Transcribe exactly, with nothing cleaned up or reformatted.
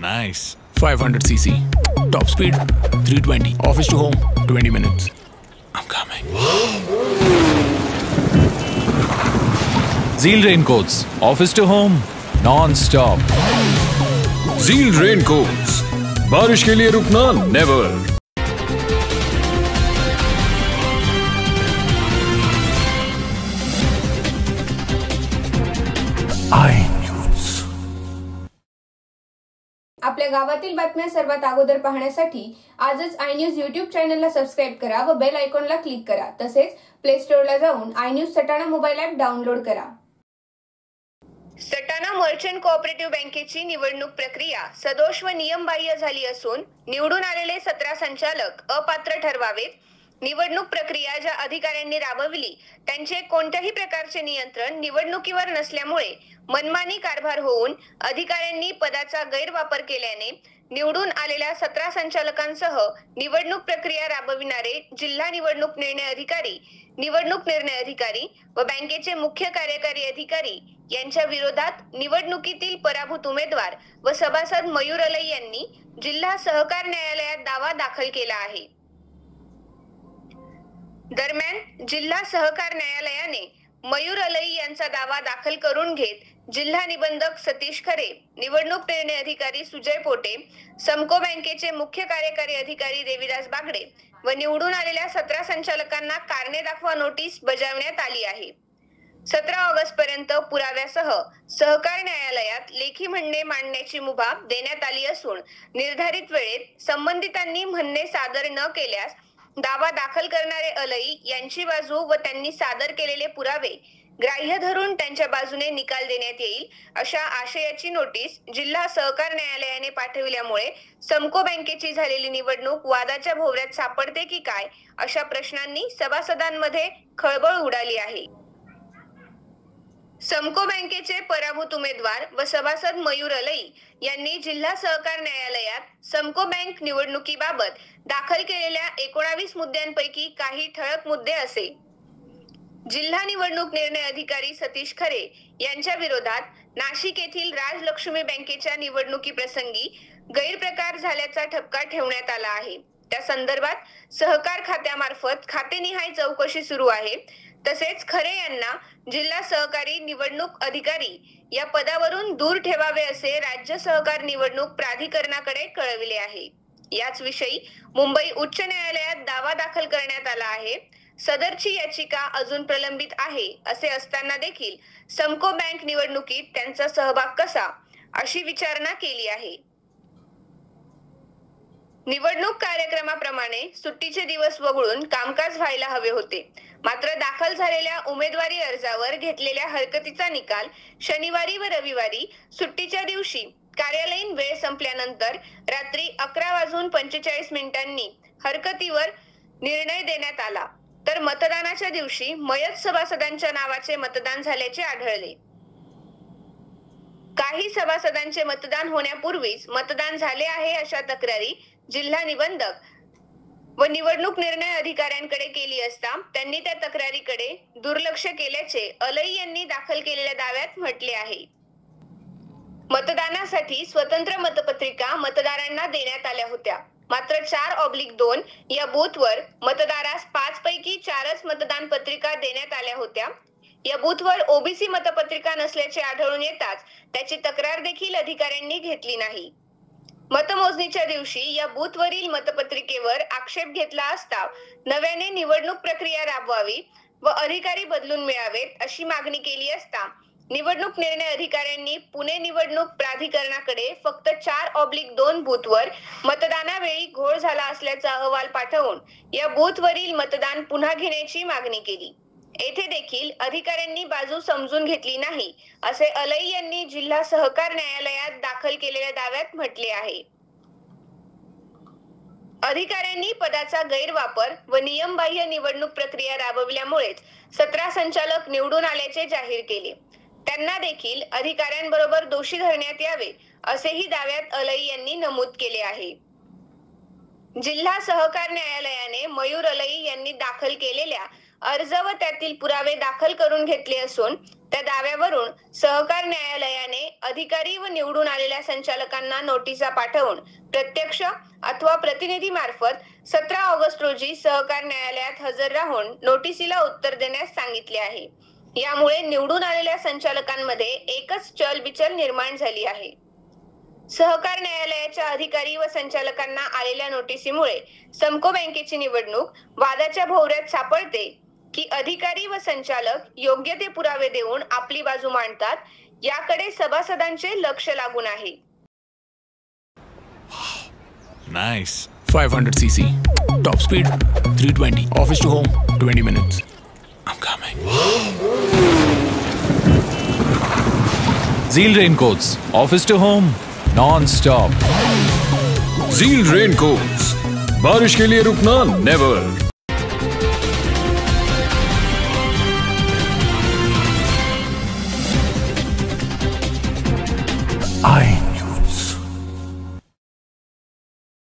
Nice. five hundred c c. Top speed three twenty. Office to home twenty minutes. I'm coming. Zeal Raincoats. Office to home non-stop. Zeal Raincoats. बारिश के लिए रुकना never. आपल्या गावातील बातम्या सर्वात अगोदर पाहण्यासाठी आजच आय न्यूज यूट्यूब चॅनलला सबस्क्राइब करा व बेल आयकॉनला क्लिक करा। तसेच प्ले स्टोअरला जाऊन I News Satana mobile app download करा। सटाणा मर्चंट कोऑपरेटिव्ह बँकेची निवडणूक प्रक्रिया सदोष व नियमबाह्य झाली असून निवडून आलेले सतरा संचालक अपात्र ठरवावेत। निवडणूक प्रक्रिया ज्या अधिकाऱ्यांनी राबविली त्यांचे कोणत्याही प्रकारचे नियंत्रण निवडणुकीवर नसल्यामुळे मनमानी कारभार होऊन अधिकाऱ्यांनी पदाचा गैरवापर केल्याने निवडून आलेल्या सतरा संचालकांसह निवडणूक प्रक्रिया राबविणारे जिल्हा निवडणूक निर्णय अधिकारी, निवडणूक निर्णय अधिकारी व बँकेचे मुख्य कार्यकारी अधिकारी यांच्या विरोधात निवडणुकीतील पराभूत उमेदवार व सभासद मयूर अलई यांनी जिल्हा सहकार न्यायालयात दावा दाखल केला आहे। दरम्यान जिल्हा सहकार न्यायालयाने मयूर अलई यांचा दावा दाखल करून घेत जिल्हा निबंधक सतीश खरे, निवडणूक निर्णय अधिकारी सुजय पोटे, समको बँकेचे मुख्य कार्यकारी अधिकारी देवीदास बागडे व निवडून आलेल्या सतरा संचालकांना कारणे दाखवा नोटीस बजावण्यात आली आहे। सतरा ऑगस्ट पर्यंत पुराव्यासह सहकार न्यायालयात लेखी म्हणणे मांडण्याची मुभा देण्यात आली असून निर्धारित वेळेत संबंधितांनी म्हणणे सादर न केल्यास दावा दाखल करणारे अलई यांची बाजू व त्यांनी सादर केलेले पुरावे ग्राह्य धरून त्यांच्या बाजूने निकाल देण्यात येईल अशा आशयाची नोटीस जिल्हा सहकार न्यायालयाने पाठविल्यामुळे समको बँकेची झालेली निवडणूक वादाच्या भोवऱ्यात सापडते की काय अशा प्रश्नांनी सभासदांमध्ये खळबळ उडाली आहे। समको बँकेचे पराभूत उमेदवार व सभासद मयूर अलई यांनी जिल्हा सहकार न्यायालयात समको बँक निवडणुकीबाबत दाखल केलेल्या एकोणावीस मुद्द्यांपैकी काही ठळक मुद्दे असे। जिल्हा निवडणूक निर्णय अधिकारी सतीश खरे यांच्या विरोधात नाशिक येथील राजलक्ष्मी बँकेच्या निवडणुकी प्रसंगी गैरप्रकार झाल्याचा ठपका ठेवण्यात आला आहे। त्या संदर्भात सहकार खात्यामार्फत खातेनिहाय चौकशी सुरू आहे। तसेच खरे यांना जिल्हा सहकारी निवडणूक अधिकारी या पदावरून दूर ठेवावे असे राज्य सहकार निवडणूक प्राधिकरणाकडे कळविले आहे। याच विषयी मुंबई उच्च न्यायालयात दावा दाखल करण्यात आला आहे। सदरची याचिका अजून प्रलंबित आहे असे असताना देखील समको बँक निवडणुकीत त्यांचा सहभाग कसा अशी विचारणा केली आहे। निवडणूक कार्यक्रमाप्रमाणे सुट्टीचे दिवस वगळून कामकाज व्हायला हवे होते, मात्र दाखल झालेल्या उमेदवारी अर्जावर घेतलेल्या हरकतीचा निकाल शनिवारी व रविवारी सुट्टीच्या दिवशी कार्यालयीन वेळ संपल्यानंतर रात्री अकरा वाजून पंचेचाळीस मिनिटांनी हरकतीवर निर्णय देण्यात आला, तर मतदानाच्या दिवशी मयत सभासदांच्या नावाचे मतदान झाल्याचे आढळले। काही सभासदांचे मतदान होण्यापूर्वीच मतदान झाले आहे अशा तक्रारी जिल्हा निबंधक व निवडणूक निर्णय अधिकाऱ्यांकडे केली असता त्यांनी त्या तक्रारीकडे दुर्लक्ष केल्याचे अलई यांनी दाखल केलेल्या दाव्यात म्हटले आहे। मतदानासाठी स्वतंत्र मतपत्रिका मतदारांना देण्यात आल्या होत्या, मात्र चार ऑब्लिक दोन या बूथवर मतदारास पाच पैकी चारच मतदान पत्रिका देण्यात आल्या होत्या। या बूथवर ओबीसी मतपत्रिका नसल्याचे आढळून येताच त्याची तक्रार देखील अधिकाऱ्यांनी घेतली नाही। मतमोजणीच्या दिवशी या बूथवरील मतपत्रिकेवर आक्षेप घेतला असता नव्याने निवडणूक प्रक्रिया राबवावी व अधिकारी बदलून मिळावेत अशी मागणी केली असता निवडणूक निर्णय अधिकाऱ्यांनी पुणे निवडणूक प्राधिकरणाकडे फक्त चार ऑब्लिक दोन बूथवर मतदानावेळी घोळ झाला असल्याचा अहवाल पाठवून या बूथवरील मतदान पुन्हा घेण्याची मागणी केली। येथे देखील अधिकाऱ्यांनी बाजू समजून घेतली नाही असे अलई यांनी जिल्हा सहकार न्यायालयात दाखल केलेल्या दाव्यात म्हटले आहे। अधिकाऱ्यांनी पदाचा गैरवापर व नियमबाह्य निवडणूक प्रक्रिया राबविल्यामुळेच सतरा संचालक निवडून आल्याचे जाहीर केले। त्यांना देखील अधिकाऱ्यांबरोबर दोषी धरण्यात यावे असेही दाव्यात अलई यांनी नमूद केले आहे। जिल्हा सहकार न्यायालयाने मयूर अलई यांनी दाखल केलेल्या अर्ज व त्यातील पुरावे दाखल करून घेतले असून त्या दाव्यावरून सहकार न्यायालयाने अधिकारी व निवडून आलेल्या संचालकांना नोटिसा पाठवून प्रत्यक्ष अथवा प्रतिनिधी मार्फत सतरा ऑगस्ट रोजी सहकार न्यायालयात हजर राहून नोटिसीला उत्तर देण्यास सांगितले आहे. यामुळे निवडून आलेल्या संचालकांमध्ये एकच चलबिचल निर्माण झाली आहे. सहकार न्यायालयाच्या अधिकारी व संचालकांना आलेल्या नोटिसीमुळे समको बँकेची निवडणूक वादाच्या भोवऱ्यात सापडते की अधिकारी व संचालक योग्य ते पुरावे देऊन आपली बाजू मांडतात, याकडे सभासदांचे लक्ष लागून आहे. Nice. five hundred c c. Top speed three twenty. Office to home twenty minutes. I'm coming. Zeal raincoats. Office to home. Non-stop. Zeal raincoats. बारिश के लिए रुकना never. I